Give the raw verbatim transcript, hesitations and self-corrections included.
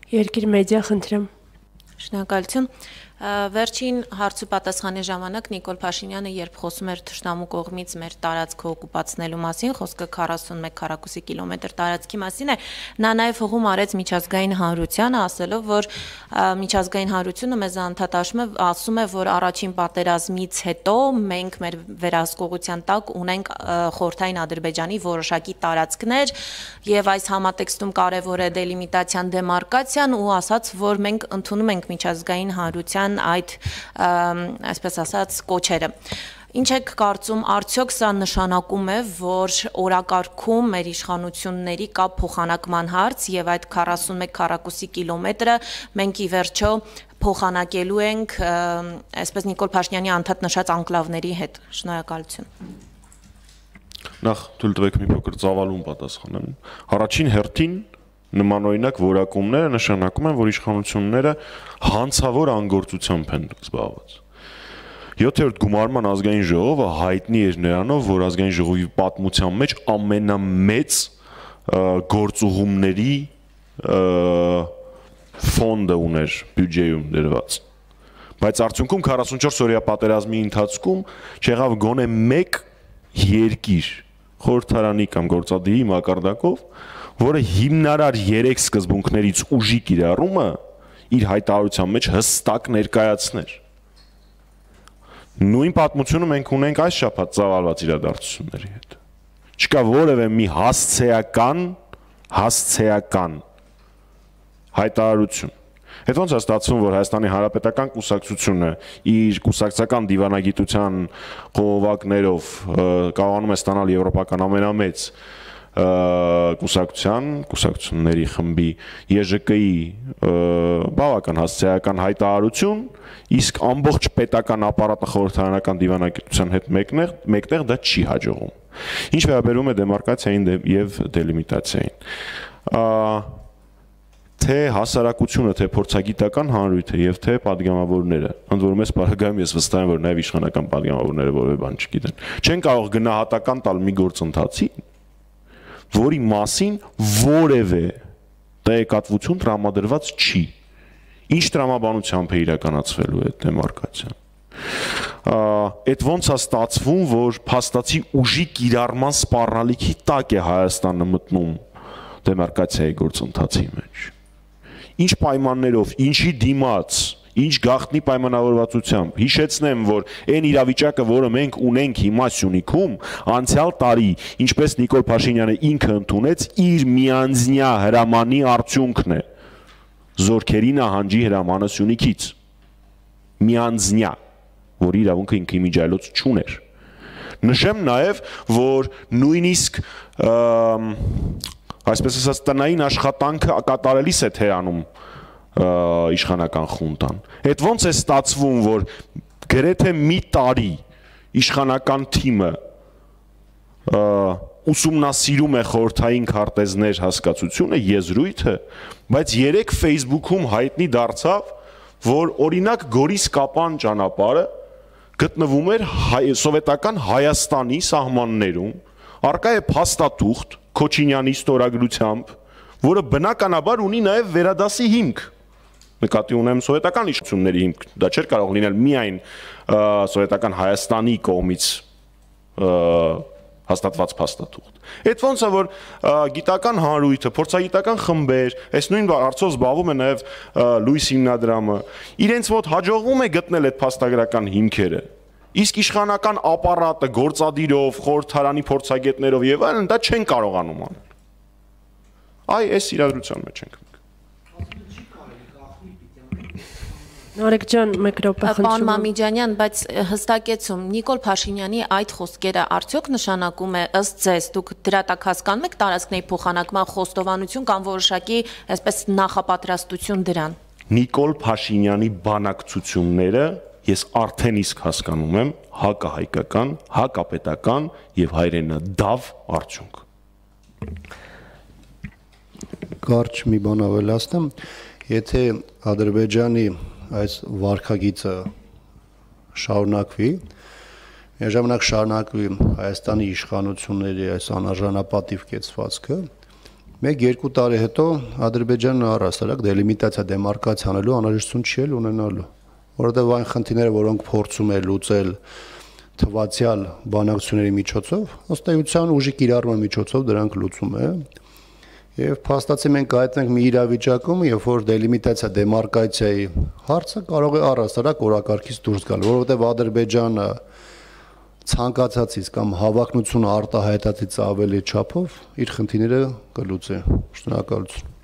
Երկիր մեդիա խնդրեմ։ Շնորհակալություն։ Վերջին հարցու պատասխանի ժամանակ Նիկոլ Փաշինյանը, երբ խոսում էր թշնամու կողմից մեր տարածքը օկուպացնելու մասին, խոսքը քառասունմեկ քառակուսի կիլոմետր տարածքի մասին է, նա նաև հողում արեց միջազգային հանրությանը, ասելով, որ միջազգային հանրությունը մեզ անդադաշում է, ասում է, որ առաջին պատերազմից հետո մենք մեր վերահսկողության տակ ունենք խորհրդային Ադրբեջանի որոշակի տարածքներ, եւ այս համատեքստում կարևոր է դելիմիտացիան, դեմարկացիան, ու ասաց, որ մենք ընդունում ենք միջազգային հանրության այդ, այսպես ասած, կոչերը։ Ինչ եք կարծում, արդյոք սա նշանակում է, որ օրակարգում մեր իշխանությունների կա փոխանակման հարց եւ այդ քառասունմեկ քառակուսի կիլոմետրը մենք ի վերջո փոխանակելու ենք, այսպես Նիկոլ Փաշինյանի անդադ նշած անկլավների հետ։ Շնորհակալություն։ Նախ թույլ տվեք մի փոքր ծավալուն պատասխանեմ։ Առաջին հերթին նմանօրինակ որակումները նշանակում են, որ իշխանությունները հանցավոր անգործությամբ են զբաղված։ յոթերորդ գումարման ազգային ժողովը հայտնի էր նրանով, որ ազգային ժողովի պատմության մեջ ամենամեծ գործուղումների ֆոնդը ուներ բյուջեում դրված։ Բայց արդյունքում քառասունչորս օրյա պատերազմի ընթացքում չեղավ գոնե մեկ երկիր խորհրդարանի կամ գործադիրի մակարդակով, որը հիմնարար երեք սկզբունքներից ուժի կիրառումը իր հայտարարության մեջ հստակ ներկայացներ։ Նույն պատմությունը մենք ունենք այս շաբաթ ծավալված իրադարձությունների հետ։ Չկա որևէ մի հասցեական, հասցեական հայտարարություն։ Հետո ոնց է ստացվում, որ Հայաստանի Հանրապետական կուսակցությունը իր կուսակցական դիվանագիտության խողովակներով կարողանում է ստանալ եվրոպական ամենամեծ կուսակցության, կուսակցությունների խմբի ԵԺԿ-ի բավական հասցեական հայտարարություն, իսկ ամբողջ պետական ապարատը խորհրդարանական դիվանագիտության հետ մեկտեղ դա չի հաջողում։ Ինչ վերաբերում է դեմարկացիային եւ դելիմիտացիային, թե հասարակությունը, թե փորձագիտական հանրույթը եւ թե падգամավորները, ընդ որում ես բարակայում ես վստահ եմ, որ նաեւ իշխանական падգամավորները որևէ բան չգիտեն, չեն կարող գնահատական տալ մի գործընթացի, որի մասին որևէ տեղեկատվություն տրամադրված չի։ Ինչ տրամաբանությամբ է իրականացվելու այդ դեմարկացիան։ Այդ ոնց է ստացվում, որ փաստացի ուժի կիրառման սպառնալիքի տակ է Հայաստանը մտնում դեմարկացիայի գործընթացի մեջ։ Ինչ պայմաններով, ինչի դիմաց, ինչ գաղտնի պայմանավորվածությամբ, հիշեցնեմ, որ այն իրավիճակը, որը մենք ունենք հիմա Սյունիքում, անցյալ տարի, ինչպես Նիկոլ Փաշինյանը ինքը ընդունեց, իր միանձնյա հրամանի արդյունքն է, զորքերի նահանջի հրամանը Սյունիքից, միանձնյա, որ իրավունքը ինքը իմիջայլոց չուներ։ Նշեմ նաև, որ նույնիսկ այսպես ասած տնային աշխատանքը կատարելիս է թերանում իշխանական խունտան։ Այդ ոնց է ստացվում, որ գրեթե մի տարի իշխանական թիմը ուսումնասիրում է խորհրդային քարտեզներ հասկացությունը, եզրույթը, բայց երեք Facebook-ում հայտնի դարձավ, որ օրինակ Գորիս-Կապան ճանապարհը գտնվում էր սովետական Հայաստանի սահմաններում, առկա է փաստաթուղթ Քոչինյանի ստորագրությամբ, որը բնականաբար ունի նաև վերադասի հիմք։ Նկատի ունեմ սովետական իշխանությունների հիմք, դա չէր կարող լինել միայն սովետական Հայաստանի կողմից հաստատված փաստաթուղթ։ Այդ ոնց է, որ գիտական հանրույթը, փորձագիտական խմբեր, այս նույն հարցով զբաղվում է նաև Լուիս հիմնադրամը, իրենց մոտ հաջողվում է գտնել այդ փաստագրական հիմքերը։ Իսկ իշխանական ապարատը գործադիրով, խորհրդարանի փորձագետներով եւ այլն դա չեն կարողանում անել։ Այ այս իրադրության մեջ ենք մենք։ Նորեկ ջան, մեկ րոպե խնդրում եմ։ Պարոն Մամիջանյան, բայց հստակեցում, Նիկոլ Փաշինյանի այդ խոսքերը արդյոք նշանակում է ըստ ձեզ, դուք դրա տակ հասկանում եք տարածքների փոխանակման խոստովանություն կամ որոշակի, այսպես նախապատրաստություն դրան։ Նիկոլ Փաշինյանի բանակցությունները ես արդեն իսկ հասկանում եմ հակահայկական, հակապետական եւ հայրենադավ արդյունք։ Կարճ մի բան ավելացնեմ, եթե Ադրբեջանի այս վարքագիծը շարունակվի, միաժամանակ շարունակվի Հայաստանի իշխանությունների այս անարժանապատիվ կեցվածքը, մեկ-երկու տարի հետո Ադրբեջանը առհասարակ դելիմիտացիա դեմարկացիա անելու անհրաժեշտություն չի էլ ունենալու, որովհետև այն խնդիրները, որոնք փորձում է լուծել թվացial բանակցությունների միջոցով, ըստ էության ուժի կիրառման միջոցով դրանք լուծում է։ Եվ փաստացի մենք գտնենք մի իրավիճակում, երբ որ դելիմիտացիա դեմարկացիայի հարցը կարող է առհասարակ օրակարգից դուրս գալ, որովհետև Ադրբեջանը ցանկացածից կամ հավակնությունը արտահայտածից ավելի չափով իր խնդիրները կլուծի։ Շնորհակալություն։